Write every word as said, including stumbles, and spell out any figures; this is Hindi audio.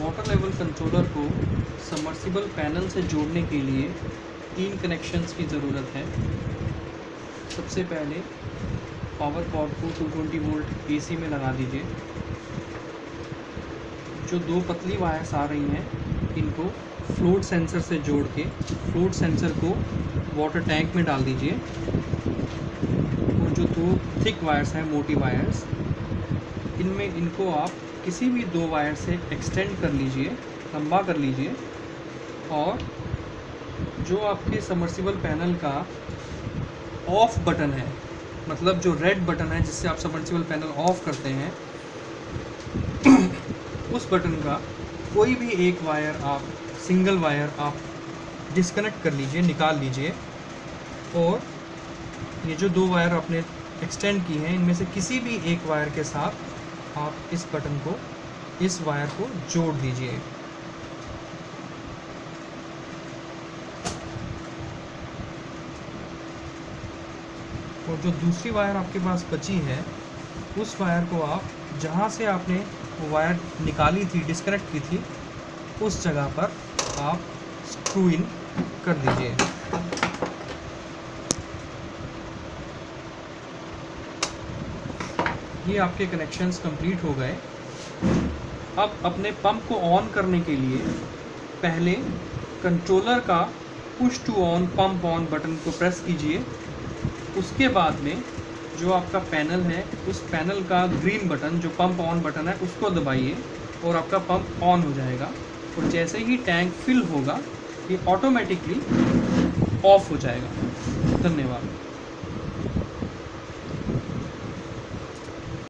वाटर लेवल कंट्रोलर को सबमर्सिबल पैनल से जोड़ने के लिए तीन कनेक्शंस की ज़रूरत है। सबसे पहले पावर कॉर्ड को दो सौ बीस वोल्ट एसी में लगा दीजिए। जो दो पतली वायर्स आ रही हैं इनको फ्लोट सेंसर से जोड़ के फ्लोट सेंसर को वाटर टैंक में डाल दीजिए। और जो दो थिक वायर्स हैं, मोटी वायर्स, इनमें इनको आप किसी भी दो वायर से एक्सटेंड कर लीजिए, लंबा कर लीजिए। और जो आपके सबमर्सिबल पैनल का ऑफ बटन है, मतलब जो रेड बटन है जिससे आप सबमर्सिबल पैनल ऑफ करते हैं, उस बटन का कोई भी एक वायर आप सिंगल वायर आप डिस्कनेक्ट कर लीजिए, निकाल लीजिए। और ये जो दो वायर आपने एक्सटेंड की हैं इनमें से किसी भी एक वायर के साथ आप इस बटन को, इस वायर को जोड़ दीजिए। और जो दूसरी वायर आपके पास बची है उस वायर को आप जहाँ से आपने वो वायर निकाली थी, डिस्कनेक्ट की थी, उस जगह पर आप स्क्रू इन कर दीजिए। ये आपके कनेक्शंस कंप्लीट हो गए। अब अपने पंप को ऑन करने के लिए पहले कंट्रोलर का push to on, pump on button को प्रेस कीजिए। उसके बाद में जो आपका पैनल है उस पैनल का ग्रीन बटन, जो पंप ऑन बटन है, उसको दबाइए और आपका पंप ऑन हो जाएगा। और जैसे ही टैंक फिल होगा ये ऑटोमेटिकली ऑफ हो जाएगा। धन्यवाद।